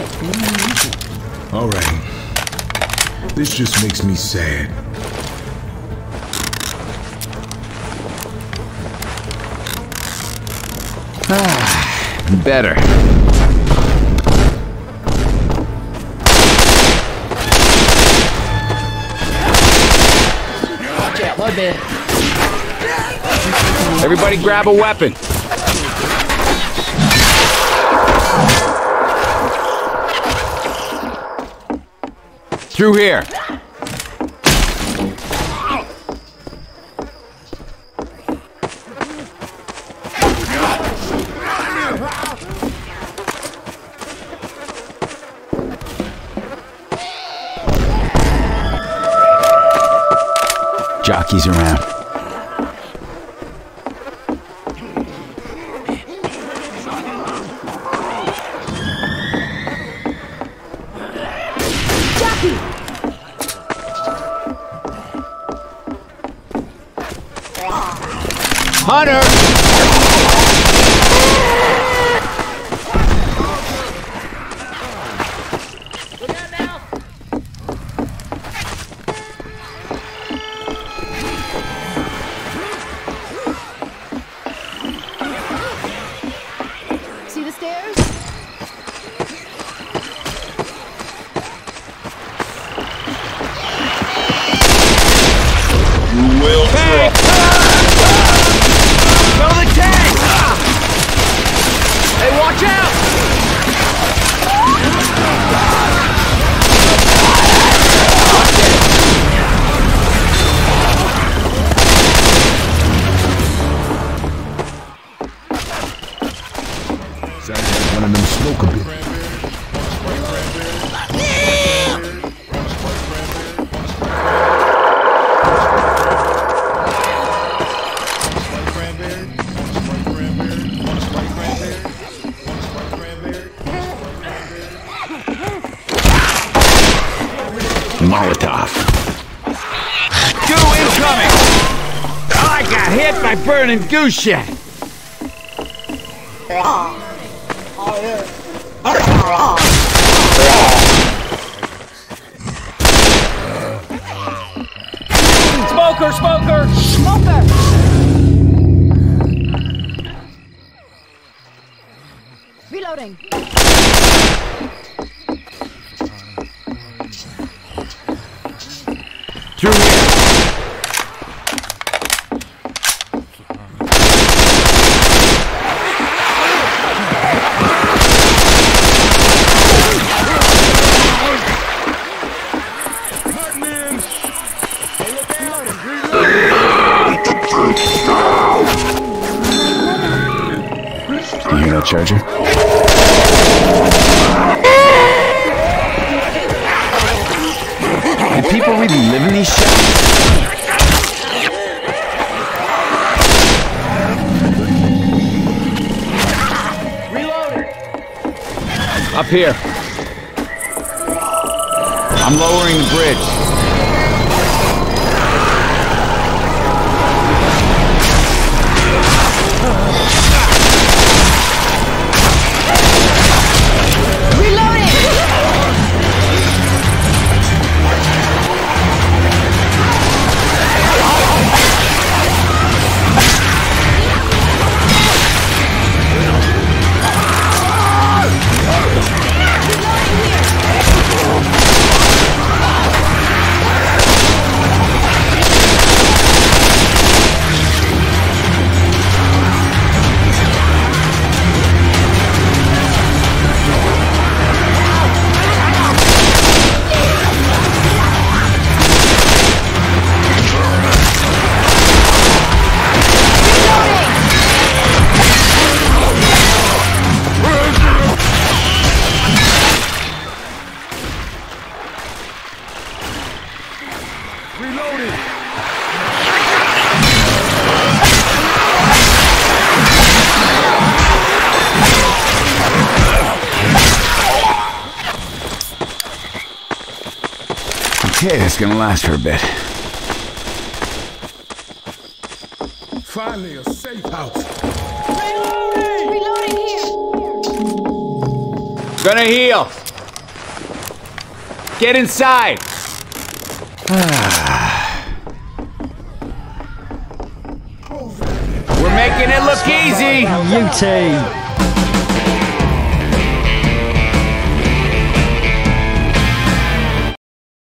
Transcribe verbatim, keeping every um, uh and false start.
All right. This just makes me sad. Ah, better. Watch out, my bad. Everybody grab a weapon. Through here. Jockeys around. Jockey! Hunter! See the stairs? You will Tank! Throw the tank! Hey, watch out! Sounds like one of them smoke a bit. Molotov. Goo incoming! Oh, I got hit by burning goose shit! Smoker, smoker! Smoker! Reloading. Through here. You hear that charger? Do people really live in these shacks? Reloading! Up here. I'm lowering the bridge. Okay, that's gonna last for a bit. Finally, a safe house. Reloading here! Gonna heal. Get inside! We're making it look easy! You two!